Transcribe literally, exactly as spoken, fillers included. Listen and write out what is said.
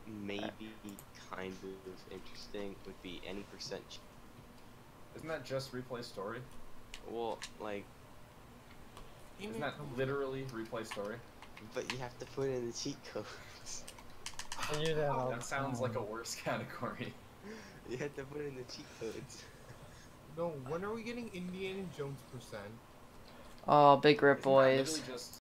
maybe kind of interesting would be any percent. Isn't that just replay story? Well, like. Isn't that literally replay story? But you have to put in the cheat codes. I that all That sounds like a worse category. You have to put in the cheat codes. No, when are we getting Indiana Jones percent? Oh, big rip Isn't that boys. literally just